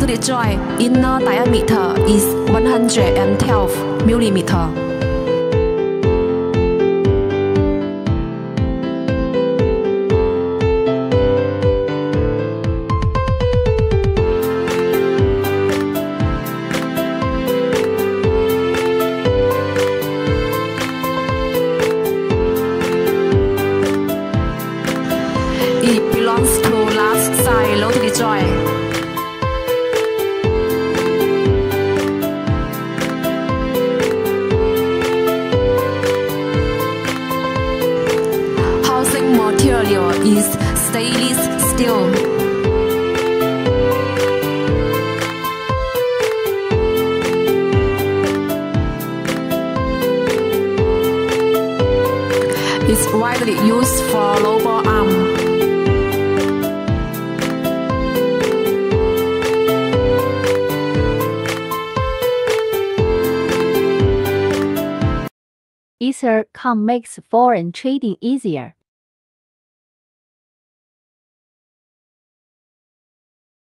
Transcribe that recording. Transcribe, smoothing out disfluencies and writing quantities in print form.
Rotary joint inner diameter is 112 mm. It belongs to last side rotary joint. Housing material is stainless steel. It's widely used for robot arm. Ether.com makes foreign trading easier.